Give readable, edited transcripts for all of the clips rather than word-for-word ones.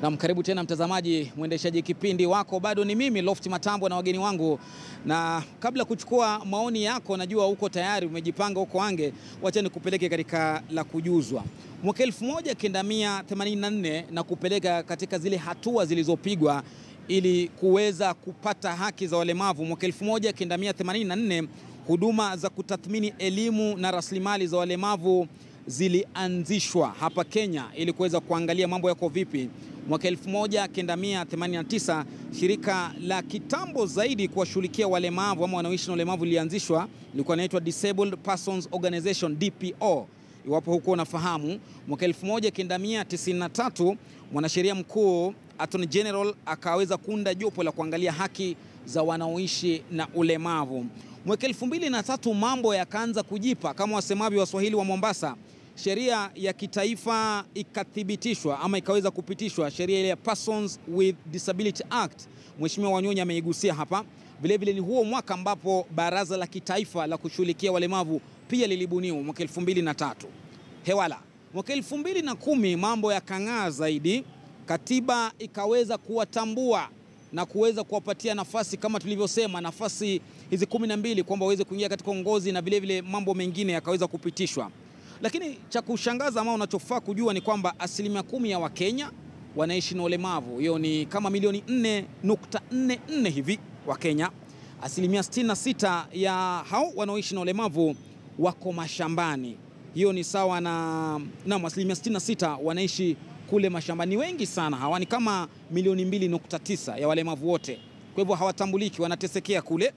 Na karibu tena mtazamaji, mwendeshaji kipindi wako bado ni mimi Lofty Matambo na wageni wangu. Na kabla kuchukua maoni yako, najua uko tayari umejipanga huko ange, wacha nikupeleke katika la kujuzwa. Mwaka 1984 na kupeleka katika zile hatua zilizopigwa ili kuweza kupata haki za walemavu. Mwaka 1984 huduma za kutathmini elimu na rasilimali za walemavu zilianzishwa hapa Kenya ili kuweza kuangalia mambo yako vipi. Mwaka 1989 shirika la kitambo zaidi kuwashughulikia walemavu ama wanaoishi na ulemavu lilianzishwa, lilikuwa inaitwa Disabled Persons Organization, DPO, iwapo huko unafahamu. Mwaka 1993 mwanasheria mkuu Attorney General akaweza kuunda jopo la kuangalia haki za wanaoishi na ulemavu. Mwaka 2003 mambo yakaanza kujipa, kama wasemavyo Waswahili wa Mombasa. Sheria ya kitaifa ikathibitishwa ama ikaweza kupitishwa, sheria ile ya Persons with Disability Act. Mheshimiwa Wanyonyi ameigusia hapa. Vile vile ni huo mwaka ambapo baraza la kitaifa la kushughulikia walemavu pia lilibuniwa mwaka 2003. Hewala. Mwaka 2010 mambo yakang'aa zaidi, katiba ikaweza kuwatambua na kuweza kuwapatia nafasi, kama tulivyosema, nafasi hizi 12 kwamba waweze kuingia katika uongozi, na vile vile mambo mengine yakaweza kupitishwa. Lakini cha kushangaza ama unachofaa kujua ni kwamba 10% ya Wakenya wanaishi na ulemavu. Hiyo ni kama milioni 4.44 hivi wa Kenya. 66% ya hao wanaoishi na ulemavu wako mashambani. Hiyo ni sawa na 66% wanaishi kule mashambani. Wengi sana hawa, ni kama milioni 2.9 ya walemavu wote. Kwa hivyo hawatambuliki, wanatesekea kule.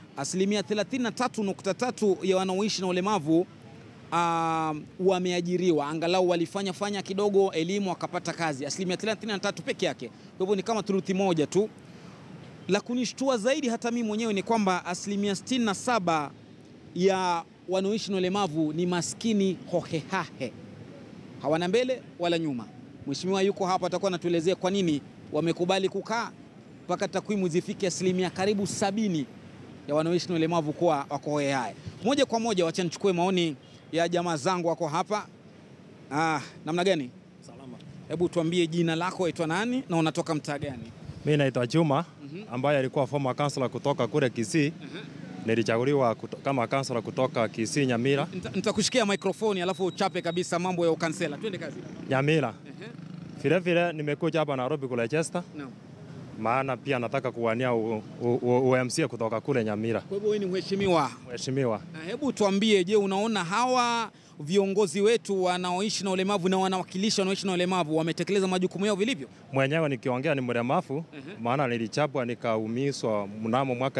33.3% ya wanaoishi na ulemavu wameajiriwa, angalau walifanya kidogo elimu wakapata kazi. 33% peke yake. Kwa hivyo ni kama thuluthi moja tu. La kunishtua zaidi hata mimi mwenyewe ni kwamba 67% ya wanaoishi na ulemavu ni maskini hohehahe, hawana mbele wala nyuma. Mheshimiwa yuko hapa, atakuwa anatuelezea kwa nini wamekubali kukaa mpaka takwimu zifike karibu 70 ya wanaoishi na ulemavu kwa wako hohehahe. Moja kwa moja wacha nichukue maoni ya jamaa zangu wako hapa. Namna gani? Salama. Hebu tuambie jina lako, waitwa nani na unatoka mtaa gani? Mimi naitwa Juma, ambaye alikuwa former councillor kutoka kule Kisii. Nilichaguliwa kama councillor kutoka Kisii Nyamira. Nitakushikia microphone alafu uchape kabisa mambo ya ukansela. Twende kazi. Nyamira. Vile vile nimekuja hapa Nairobi kule Chester. Naam. Maana pia nataka kuwania UMC kutoka kule Nyamira. Kwa hivyo wewe ni mheshimiwa? Mheshimiwa. Hebu tuambie, je, unaona hawa viongozi wetu wanaoishi na ulemavu na wanawakilisha wanaoishi na ulemavu wametekeleza majukumu yao vilivyo? Mwenyewe nikiongea ni mlemavu, maana nilichapwa nikaumizwa mnamo mwaka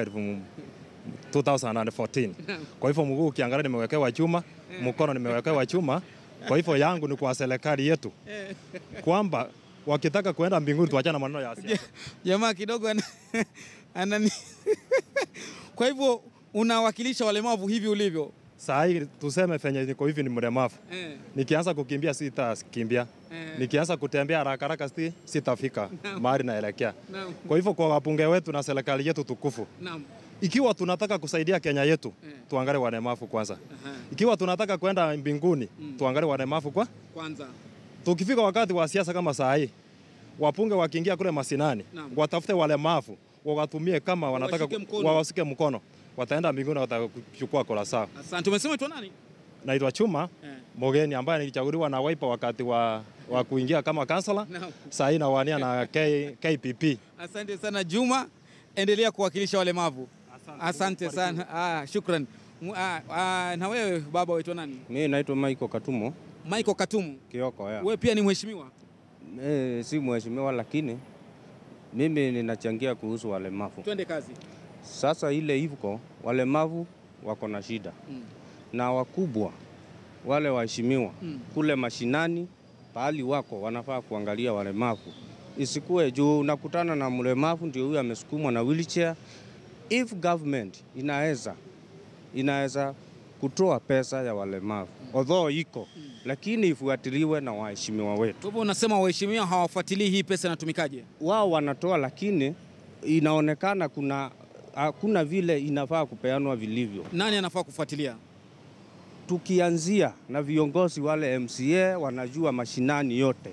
2014. Kwa hivyo mguu ukiangalia nimewekewa chuma, mkono nimewekewa chuma. Kwa hivyo yangu ni kwa serikali yetu kwamba wakitaka kuenda mbinguni tuachana maneno ya siasa. Jamaa kidogo anani Kwa hivyo unawakilisha walemavu hivi ulivyo? Saa hii tuseme fenye niko hivi ni mlemavu. Nikianza kukimbia sitakimbia. Nikianza kutembea haraka haraka sitafika mahali naelekea. Kwa hivyo kwa wabunge wetu na serikali yetu tukufu, ikiwa tunataka kusaidia Kenya yetu, tuangalie walemavu kwanza. Ikiwa tunataka kwenda mbinguni, tuangalie walemavu kwanza. Tukifika wakati wa siasa kama saa hii, wapunge wakiingia kule masinani, watafute walemavu, wawatumie kama wanataka wawasike mkono. Wataenda mbinguni, watachukua kola sawa. Asante. Umesema unaitwa nani? Naitwa Chuma Mogeni, ambaye nilichaguliwa na Wiper wakati wa kuingia kama councillor. Saa hii nawania na KPP. Asante sana Juma, endelea kuwakilisha walemavu. Asante sana. Shukrani. Na wewe baba waitwa nani? Mimi naitwa Michael Katumo. Michael Katumo. Kioko, ya. Wewe pia ni mheshimiwa? Si mheshimiwa, lakini mimi ninachangia kuhusu walemavu. Twende kazi. Sasa ile hivyo walemavu wako na shida. Na wakubwa wale waheshimiwa kule mashinani pahali wako wanafaa kuangalia walemavu. Isikue juu unakutana na mlemavu ndio huyu amesukumwa na wheelchair. If government inaweza kutoa pesa ya walemavu, although iko, lakini ifuatiliwe na waheshimiwa wetu. Kwa hivyo unasema waheshimiwa hawafuatilii hii pesa inatumikaje? Wao wanatoa, lakini inaonekana hakuna vile inafaa kupeanwa vilivyo. Nani anafaa kufuatilia? Tukianzia na viongozi wale MCA wanajua mashinani yote.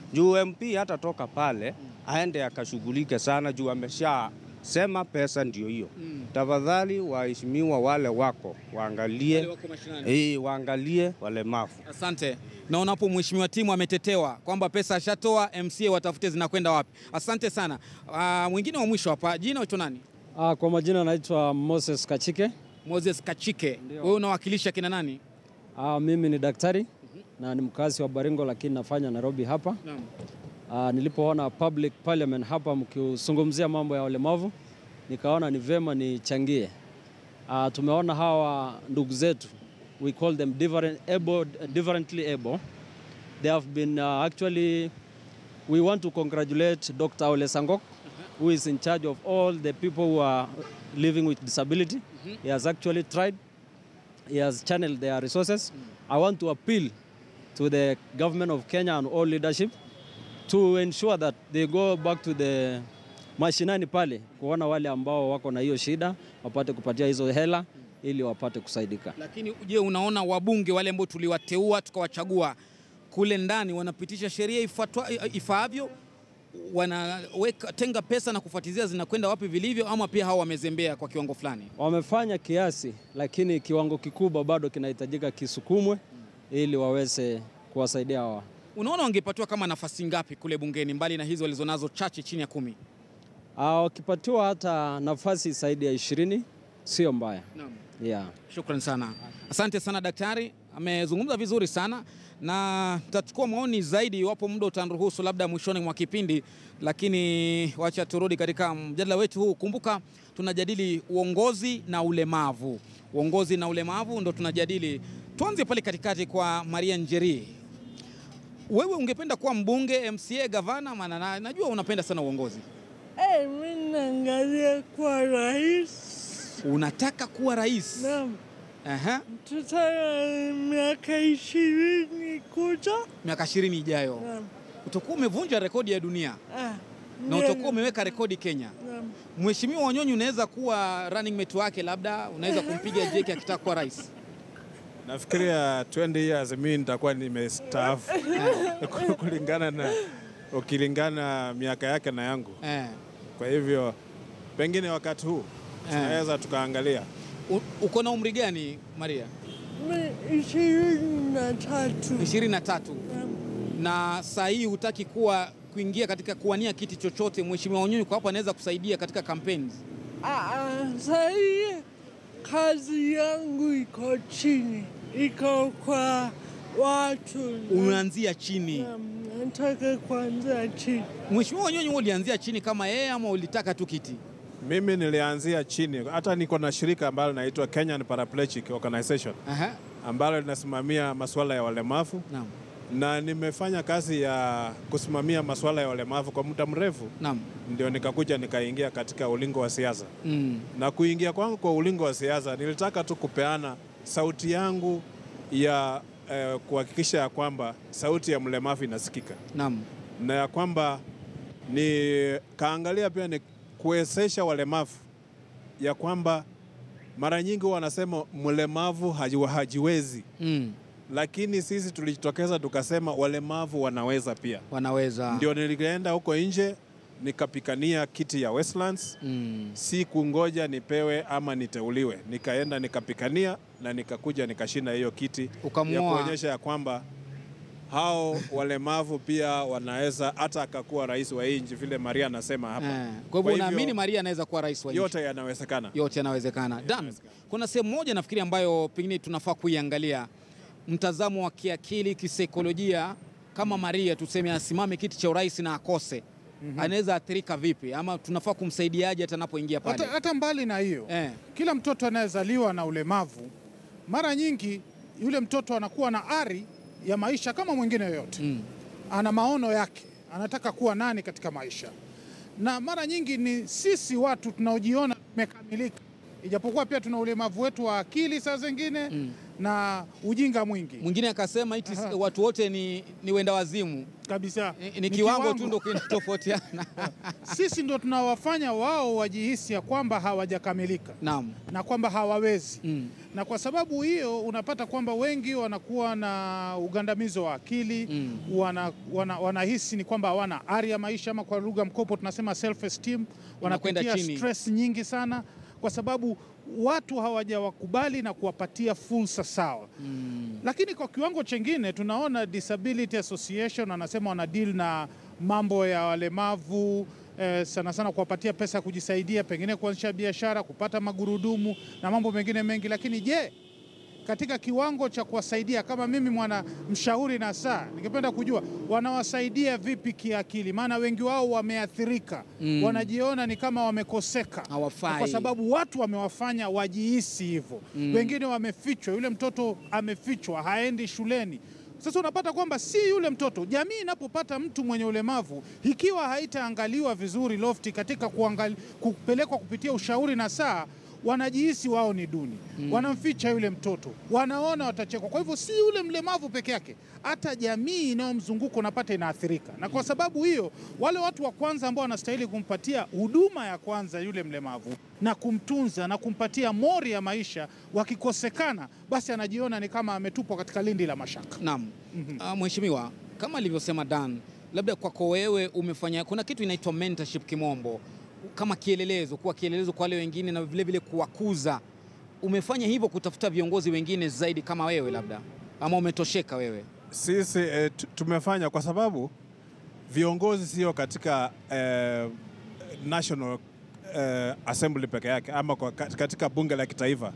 Juu MP hata toka pale aende akashughulike sana juu ameshasema pesa ndio hiyo. Tafadhali waheshimiwa wale wako waangalie, waangalie walemavu. Asante. Naona hapo mheshimiwa Timu ametetewa kwamba pesa ashatoa, MCA watafute zinakwenda wapi. Asante sana. Mwingine wa mwisho hapa, jina unaitwa nani? Kwa majina naitwa Moses Kachike. Moses Kachike. Wewe unawakilisha kina nani? Mimi ni daktari na ni mkazi wa Baringo lakini nafanya Nairobi hapa. Nilipoona public parliament hapa mkizungumzia mambo ya walemavu, nikaona ni vema nichangie. Tumeona hawa ndugu zetu, we call them differently able. They have been actually, we want to congratulate Dr. Ole Sangok, who is in charge of all the people who are living with disability. He has actually tried, he has channeled their resources. I want to appeal to the government of Kenya and all leadership to ensure that they go back to the mashinani pale kuona wale ambao wako na hiyo shida wapate kupatia hizo hela ili wapate kusaidika. Lakini je, unaona wabunge wale ambao tuliwateua tukawachagua kule ndani wanapitisha sheria ifaavyo, wanaweka tenga pesa na kufuatilia zinakwenda wapi vilivyo, ama pia hao wamezembea kwa kiwango fulani? Wamefanya kiasi lakini kiwango kikubwa bado kinahitajika kisukumwe ili waweze kuwasaidia hawa. Unaona wangepatiwa kama nafasi ngapi kule bungeni mbali na hizo walizonazo chache chini ya 10? Wakipatiwa hata nafasi zaidi ya 20 sio mbaya. Naam. Yeah. Shukrani sana. Asante sana daktari, amezungumza vizuri sana na tutachukua maoni zaidi iwapo muda utaruhusu labda mwishoni mwa kipindi, lakini wacha turudi katika mjadala wetu huu. Kumbuka tunajadili uongozi na ulemavu. Uongozi na ulemavu ndo tunajadili. Tuanze pale katikati kwa Maria Njeri. Wewe ungependa kuwa mbunge, MCA, gavana? Maana najua unapenda sana uongozi. Mimi naangalia kuwa rais. Unataka kuwa rais? Naam. Aha. Tutaka miaka 20 kuja. Miaka 20 ijayo. Naam. Utakuwa umevunja rekodi ya dunia. Na utakuwa umeweka rekodi Kenya. Naam. Mheshimiwa Wanyonyi unaweza kuwa running mate wake, labda unaweza kumpiga jeki akitaka kuwa rais. Nafikiria 20 years mimi nitakuwa nimestaafu ukilingana miaka yake na yangu. Kwa hivyo pengine wakati huu tunaweza tukaangalia. Uko na umri gani Maria? 23. 23. Na saa hii hutaki kuingia katika kuwania kiti chochote? Mheshimiwa Wanyonyi kwa hapa anaweza kusaidia katika campaigns. Saa hii kazi yangu iko chini. Iko kwa watu. Unaanzia chini? Nataka kuanzia chini. Mheshimiwa Wanyonyi ulianzia chini kama yeye ama ulitaka tu kiti? Mimi nilianzia chini. Hata niko na shirika ambalo linaitwa Kenyan Paraplegic Organization. Ambalo linasimamia masuala ya walemavu. Naam. Na nimefanya kazi ya kusimamia masuala ya walemavu kwa muda mrefu. Naam. Ndio nikakuja nikaingia katika ulingo wa siasa. Na kuingia kwangu kwa ulingo wa siasa nilitaka tu kupeana sauti yangu ya kuhakikisha ya kwamba sauti ya mlemavu inasikika. Naam. Na ya kwamba kaangalia pia ni kuwezesha walemavu ya kwamba mara nyingi wanasema mlemavu hajiwezi. Lakini sisi tulijitokeza tukasema walemavu wanaweza pia. Wanaweza. Ndio nilienda huko nje nikapikania kiti ya Westlands. Si kungoja nipewe ama niteuliwe. Nikaenda nikapikania na nikakuja nikashinda hiyo kiti. Ya kuonyesha ya kwamba hao walemavu pia wanaweza hata akakuwa rais wa nchi vile Maria anasema hapa. Kwa hivyo unaamini Maria anaweza kuwa rais wa nchi? Yote yanawezekana. Yote yanawezekana. Dan, kuna sehemu moja nafikiri ambayo pengine tunafaa kuiangalia. Mtazamo wa kiakili, kisaikolojia, kama Maria tuseme asimame kiti cha urais na akose. Anaweza athirika vipi ama tunafaa kumsaidiaje hata anapoingia pale? Hata mbali na hiyo. Kila mtoto anayezaliwa na ulemavu mara nyingi yule mtoto anakuwa na ari ya maisha kama mwingine yoyote. Ana maono yake, anataka kuwa nani katika maisha. Na mara nyingi ni sisi watu tunaojiona tumekamilika. Ijapokuwa pia tuna ulemavu wetu wa akili saa zingine na ujinga mwingi. Mwingine akasema iti watu wote ni wenda wazimu Kabisa. Ni kiwango tu ndio kinatofautiana. Sisi ndio tunawafanya wao wajihisi ya kwamba hawajakamilika. Naam. Na kwamba hawawezi. Na kwa sababu hiyo unapata kwamba wengi wanakuwa na ugandamizo wa akili, wanahisi ni kwamba hawana ari ya maisha, ama kwa lugha mkopo tunasema self esteem, wanapitia stress nyingi sana kwa sababu watu hawajawakubali na kuwapatia fursa sawa. Lakini kwa kiwango chengine tunaona Disability Association anasema wana deal na mambo ya walemavu, sana sana kuwapatia pesa ya kujisaidia, pengine kuanzisha biashara, kupata magurudumu na mambo mengine mengi. Lakini je, katika kiwango cha kuwasaidia, kama mimi mwana mshauri na saa, ningependa kujua wanawasaidia vipi kiakili? Maana wengi wao wameathirika, wanajiona ni kama wamekoseka, kwa sababu watu wamewafanya wajihisi hivyo. Wengine wamefichwa, yule mtoto amefichwa, haendi shuleni. Sasa unapata kwamba si yule mtoto, jamii inapopata mtu mwenye ulemavu, ikiwa haitaangaliwa vizuri lofti katika kupelekwa kupitia ushauri na saa, wanajihisi wao ni duni, wanamficha yule mtoto, wanaona watachekwa. Kwa hivyo si yule mlemavu peke yake, hata jamii inayomzunguka unapata inaathirika. Na kwa sababu hiyo, wale watu wa kwanza ambao wanastahili kumpatia huduma ya kwanza yule mlemavu na kumtunza na kumpatia mori ya maisha, wakikosekana, basi anajiona ni kama ametupwa katika lindi la mashaka. Naam. Mheshimiwa, kama alivyosema Dan, labda kwako wewe umefanya, kuna kitu inaitwa mentorship kimombo, kama kielelezo, kuwa kielelezo kwa wale wengine na vile vile kuwakuza. Umefanya hivyo kutafuta viongozi wengine zaidi kama wewe labda, ama umetosheka wewe? Sisi tumefanya kwa sababu viongozi sio katika National Assembly peke yake ama katika bunge la kitaifa.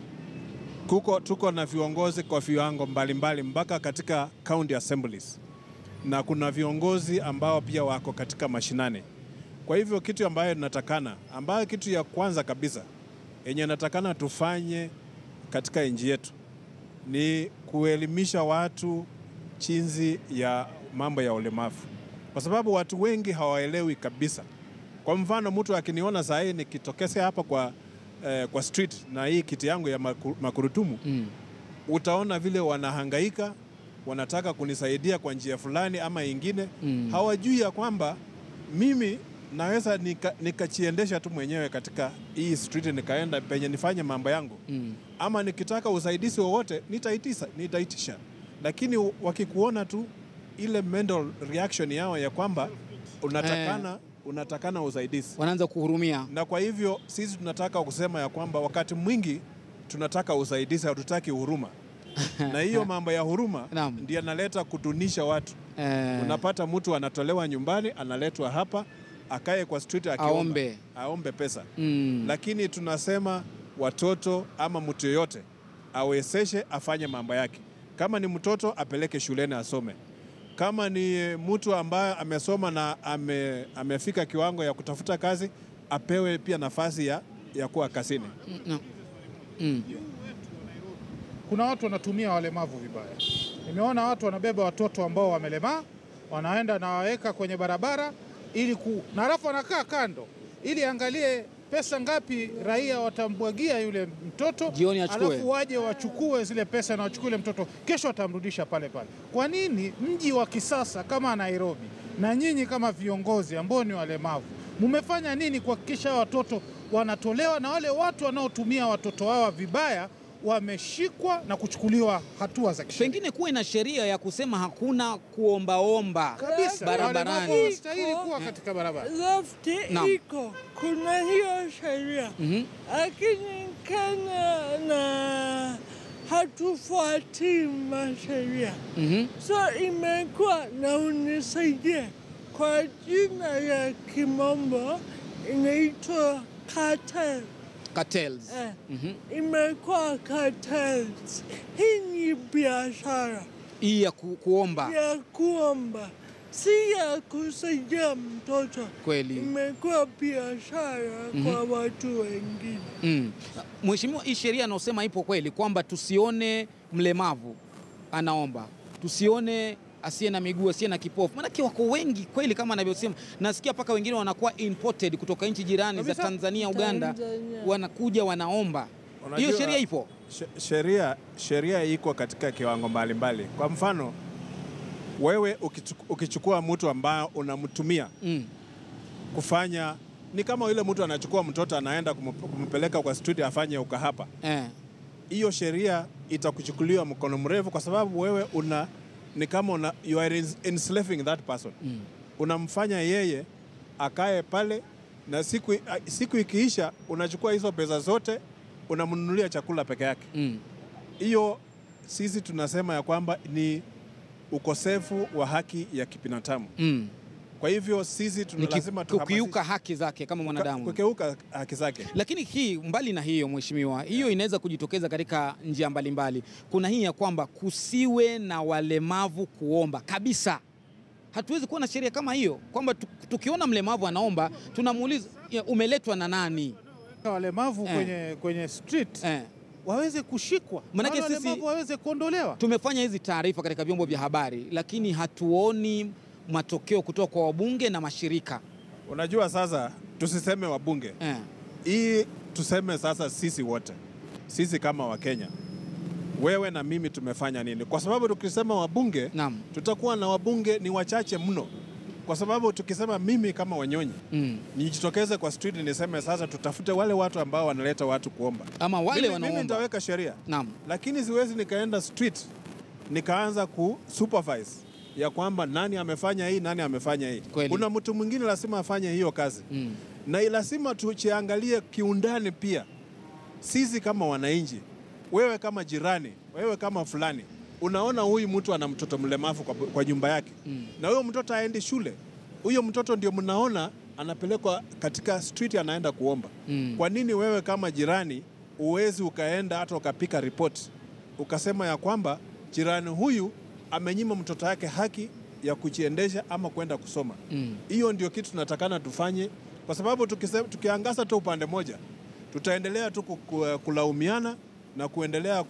Tuko na viongozi kwa viwango mbalimbali mpaka katika county assemblies, na kuna viongozi ambao pia wako katika mashinani. Kwa hivyo kitu ambayo kitu ya kwanza kabisa yenye natakana tufanye katika nchi yetu ni kuelimisha watu jinsi ya mambo ya ulemavu, kwa sababu watu wengi hawaelewi kabisa. Kwa mfano, mtu akiniona saa hii nikitokea hapa kwa street na hii kiti yangu ya makurutumu, utaona vile wanahangaika, wanataka kunisaidia kwa njia fulani ama ingine. Hawajui ya kwamba mimi naweza nikachiendesha tu mwenyewe katika hii street, nikaenda penye nifanye mambo yangu. Ama nikitaka usaidizi wowote nitaitisha. Lakini wakikuona tu ile mental reaction yao ya kwamba unatakana usaidizi, wanaanza kuhurumia. Na kwa hivyo sisi tunataka kusema ya kwamba wakati mwingi tunataka usaidizi, hatutaki huruma. Na hiyo mambo ya huruma ndiyo analeta kutunisha watu. Unapata mtu anatolewa nyumbani, analetwa hapa, akae kwa street aombe pesa. Lakini tunasema watoto ama mtu yoyote awezeshe afanye mambo yake. Kama ni mtoto apeleke shuleni asome. Kama ni mtu ambaye amesoma na amefika kiwango ya kutafuta kazi, apewe pia nafasi ya kuwa kazini. Kuna watu wanatumia walemavu vibaya. Nimeona watu wanabeba watoto ambao wamelemaa, wanaenda na waweka kwenye barabara na alafu wanakaa kando ili angalie pesa ngapi raia watambwagia yule mtoto, jioni achukue, alafu waje wachukue zile pesa na wachukue yule mtoto, kesho watamrudisha pale pale. Kwa nini mji wa kisasa kama Nairobi na nyinyi kama viongozi ambao ni walemavu, mmefanya nini kuhakikisha watoto wanatolewa na wale watu wanaotumia watoto hawa vibaya wameshikwa na kuchukuliwa hatua za kisheria? Pengine kuwe na sheria ya kusema hakuna kuombaomba kabisa barabarani. Wanastahili kuwa katika barabara. Lofti iko, kuna hiyo sheria. Lakini na hatufuati masheria. So imekuwa, na unisaidie, kwa jina ya kimombo inaitwa cartels. Imekuwa cartels. Hii ni biashara. Hii ya kuomba. Ya kuomba. Si ya kusaidia mtoto. Kweli. Imekuwa biashara kwa watu wengine. Mheshimiwa, hii sheria inasema ipo kweli kwamba tusione mlemavu anaomba, tusione asiye na miguu, asiye na kipofu. Maana wako wengi kweli kama anavyosema. Nasikia paka wengine wanakuwa imported kutoka nchi jirani za Tanzania, Uganda, wanakuja wanaomba. Hiyo sheria ipo? Sheria iko katika kiwango mbalimbali. Kwa mfano, wewe ukichukua mtu ambaye unamtumia kufanya, ni kama yule mtu anachukua mtoto anaenda kumpeleka kwa studio afanye ukahapa. Hiyo sheria itakuchukuliwa mkono mrefu, kwa sababu wewe ni kama you are enslaving that person. Unamfanya yeye akae pale, na siku ikiisha unachukua hizo pesa zote unamnunulia chakula peke yake. Hiyo sisi tunasema ya kwamba ni ukosefu wa haki ya kibinadamu. Kwa hivyo sisi lazima kukiuka haki zake kama mwanadamu. Kukiuka haki zake. Lakini hii mbali na hiyo mheshimiwa, hiyo inaweza kujitokeza katika njia mbalimbali. Kuna hii ya kwamba kusiwe na walemavu kuomba kabisa. Hatuwezi kuwa na sheria kama hiyo kwamba tukiona mlemavu anaomba tunamuuliza umeletwa na nani? Walemavu kwenye street waweze kushikwa, manake sisi walemavu waweze kuondolewa. Tumefanya hizi taarifa katika vyombo vya habari, lakini hatuoni matokeo kutoka kwa wabunge na mashirika. Unajua sasa tusiseme wabunge. Hii tuseme sasa sisi wote. Sisi kama Wakenya. Wewe na mimi tumefanya nini? Kwa sababu tukisema wabunge, tutakuwa na wabunge ni wachache mno. Kwa sababu tukisema mimi kama Wanyonyi, nijitokeze kwa street niseme sasa tutafute wale watu ambao wanaleta watu kuomba. Ama wale wanaomba. Mimi nitaweka sheria. Lakini siwezi nikaenda street nikaanza kusupervise ya kwamba nani amefanya hii, nani amefanya hii. Kuna mtu mwingine lazima afanye hiyo kazi. Na lazima tuchiangalie kiundani pia. Sisi kama wananchi, wewe kama jirani, wewe kama fulani, unaona huyu mtu ana mtoto mlemavu kwa nyumba yake. Na huyo mtoto aendi shule. Huyo mtoto ndio mnaona anapelekwa katika street anaenda kuomba. Kwa nini wewe kama jirani uwezi ukaenda hata ukapika report ukasema ya kwamba jirani huyu amenyima mtoto yake haki ya kujiendesha ama kwenda kusoma? Hiyo ndio kitu tunatakana tufanye, kwa sababu tukiangaza tu upande moja tutaendelea tu kulaumiana na kuendelea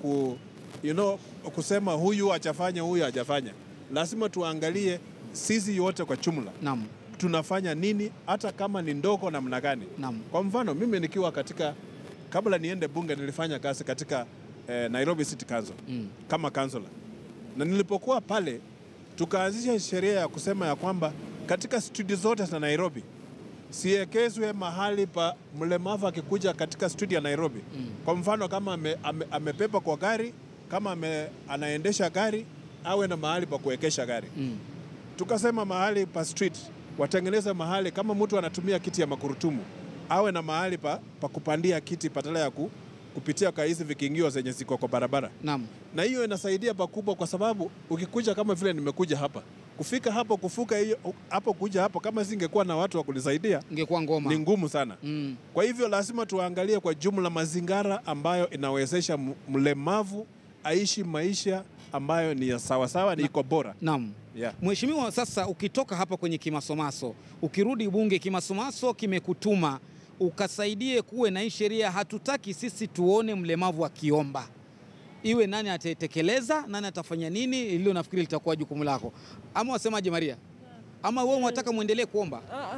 kusema huyu hajafanya, huyu hajafanya. Lazima tuangalie sisi yote kwa jumla. Tunafanya nini, hata kama ni ndogo namna gani. Kwa mfano mimi nikiwa kabla niende bunge nilifanya kazi katika Nairobi City Council kama councillor. Na nilipokuwa pale tukaanzisha sheria ya kusema ya kwamba katika studio zote za Nairobi siekezwe mahali pa mlemavu akikuja katika studio ya Nairobi. Kwa mfano kama amepepa kwa gari, kama anaendesha gari, awe na mahali pa kuwekesha gari. Tukasema mahali pa street watengeneza mahali kama mtu anatumia kiti ya makurutumu, awe na mahali pa kupandia kiti badala ya kupitia kwa hizi vikingio zenye ziko kwa barabara. Na hiyo inasaidia pakubwa, kwa sababu ukikuja kama vile nimekuja hapa, kufika hapo, kufuka hiyo hapo, kuja hapo, kama singekuwa na watu wa kunisaidia ingekuwa ngoma, ni ngumu sana. Kwa hivyo lazima tuangalie kwa jumla mazingira ambayo inawezesha mlemavu aishi maisha ambayo ni ya sawa ni iko bora. Mheshimiwa, sasa ukitoka hapa kwenye Kimasomaso, ukirudi bunge, Kimasomaso kimekutuma ukasaidie kuwe na hii sheria. Hatutaki sisi tuone mlemavu akiomba. Iwe nani atatekeleza, nani atafanya nini, hilo nafikiri litakuwa jukumu lako. Ama wasemaje Maria? Ama wewe unataka muendelee kuomba?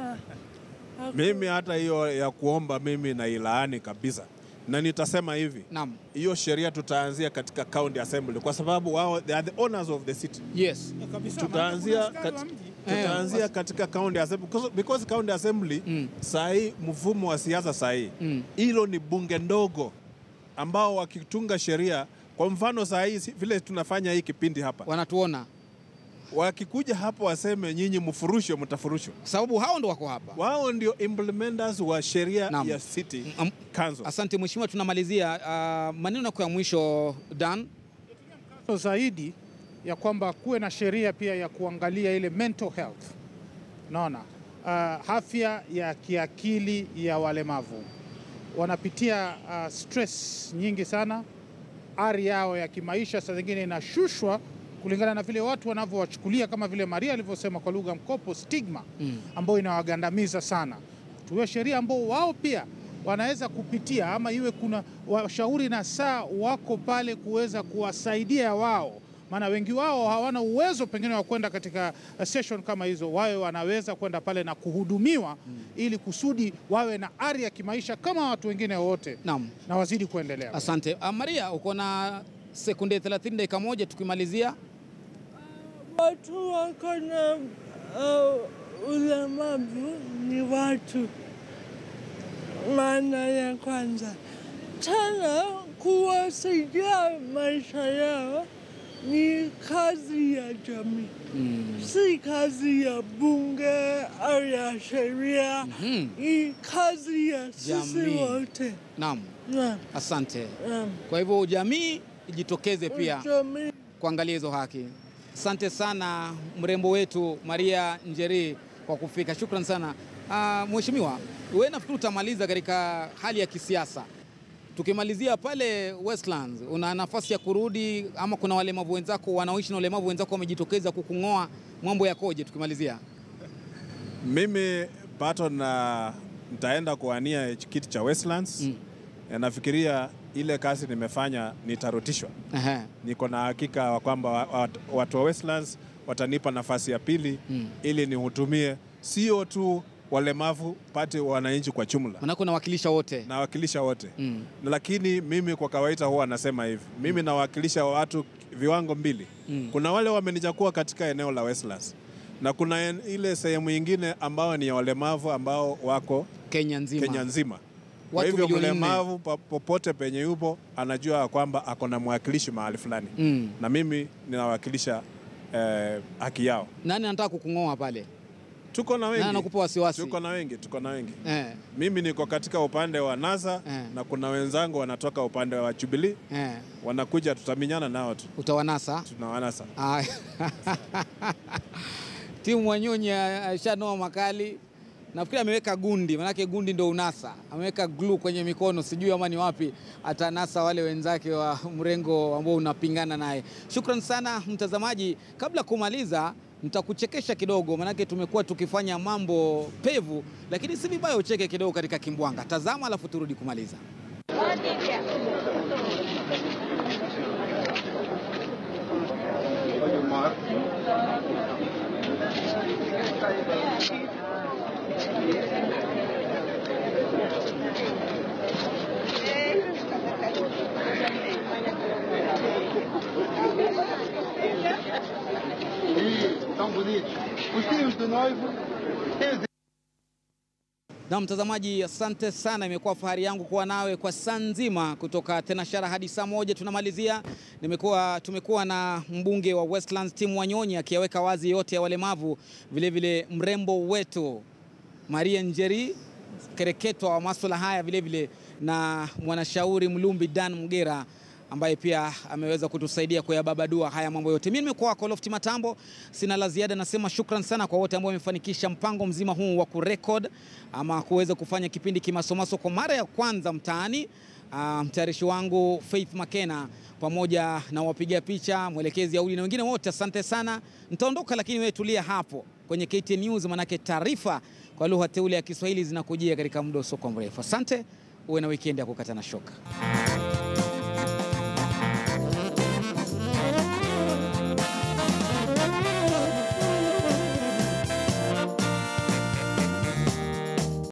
Mimi hata hiyo ya kuomba mimi nailaani kabisa. Na nitasema hivi. Hiyo sheria tutaanzia katika county assembly, kwa sababu wao they are the owners of the city. Tutaanzia katika county assembly because county assembly sahi mfumo wa siasa sahi. Hilo ni bunge ndogo ambao wakitunga sheria, kwa mfano sahi vile tunafanya hii kipindi hapa, wanatuona wakikuja hapo waseme nyinyi mfurushwe, mtafurushwa, sababu hao ndio wako hapa, wao ndio implementers wa sheria ya city council. Asante mheshimiwa, tunamalizia maneno kwa mwisho Dan. Zaidi ya kwamba kuwe na sheria pia ya kuangalia ile mental health. Naona afya ya kiakili ya walemavu wanapitia stress nyingi sana. Ari yao ya kimaisha saa zingine inashushwa kulingana na vile watu wanavyowachukulia, kama vile Maria alivyosema kwa lugha mkopo, stigma ambayo inawagandamiza sana. Tuwe sheria ambao wao pia wanaweza kupitia, ama iwe kuna washauri na saa wako pale kuweza kuwasaidia wao maana wengi wao hawana uwezo pengine wa kwenda katika session kama hizo. Wawe wanaweza kwenda pale na kuhudumiwa ili kusudi wawe na ari ya kimaisha kama watu wengine wote na wazidi kuendelea. Asante. Maria, uko na sekunde 30, dakika moja tukimalizia. Watu wako na ulemavu ni watu, maana ya kwanza. Tena kuwasaidia maisha yao ni kazi ya jamii. Si kazi ya bunge au ya sheria. Ni kazi ya sisi wote. Naam. Asante. Kwa hivyo jamii ijitokeze pia kuangalia hizo haki. Asante sana mrembo wetu Maria Njeri kwa kufika. Shukran sana. Mheshimiwa, wewe nafikiri utamaliza katika hali ya kisiasa. Tukimalizia pale Westlands, una nafasi ya kurudi ama kuna walemavu wenzako wanaoishi na ulemavu wenzako wamejitokeza kukungoa, mambo yakoje tukimalizia? Mimi pato na nitaenda kuania kiti cha Westlands. Nafikiria ile kazi nimefanya nitarutishwa. Niko na hakika wa kwamba watu wa Westlands watanipa nafasi ya pili ili nihutumie sio tu walemavu, pate wananchi kwa jumla. Manako nawakilisha wote. Nawakilisha wote. Lakini mimi kwa kawaida huwa nasema hivi. Mimi nawakilisha watu viwango mbili. Kuna wale wamenichagua katika eneo la Westlands. Na kuna ile sehemu nyingine ambao ni ya walemavu ambao wako Kenya nzima. Kwa hivyo mlemavu popote penye yupo anajua kwamba ako na mwakilishi mahali fulani. Na mimi ninawakilisha haki yao. Nani anataka kukungoa pale? Tuko na wengi. Nani anakupa wasiwasi? Tuko na wengi. Mimi niko katika upande wa NASA na kuna wenzangu wanatoka upande wa Jubilee. Wanakuja, tutaminyana nao tu. Utawanasa? Tunawanasa. Timu Wanyonyi ashanoa makali. Nafikiri ameweka gundi, manake gundi ndo unasa. Ameweka glue kwenye mikono, sijui ama ni wapi atanasa wale wenzake wa mrengo ambao unapingana naye. Shukran sana mtazamaji. Kabla kumaliza, nitakuchekesha kidogo, manake tumekuwa tukifanya mambo pevu, lakini si vibaya ucheke kidogo katika kimbwanga. Tazama alafu turudi kumaliza. Na mtazamaji, asante sana. Imekuwa fahari yangu kuwa nawe kwa saa nzima kutoka tenashara hadi saa 1 tunamalizia. Tumekuwa na mbunge wa Westlands Timu Wanyonyi akiweka wazi yote ya walemavu, vile vile mrembo wetu Maria Njeri kereketwa wa masuala haya, vile vile na mwanashauri Mlumbi Dan Mgera ambaye pia ameweza kutusaidia kuyababadua haya mambo yote. Mimi nimekuwa kwa Lofty Matambo, sina la ziada, nasema shukran sana kwa wote ambao wamefanikisha mpango mzima huu wa kurekod ama kuweza kufanya kipindi Kimasomaso kwa mara ya kwanza mtaani. Mtayarishi wangu Faith Makena pamoja na wapiga picha, mwelekezi Auli na wengine wote, asante sana. Nitaondoka lakini wewe tulia hapo kwenye KTN News, manake taarifa kwa lugha teule ya Kiswahili zinakujia katika muda usio mrefu. Asante, uwe na weekend ya kukata na shoka.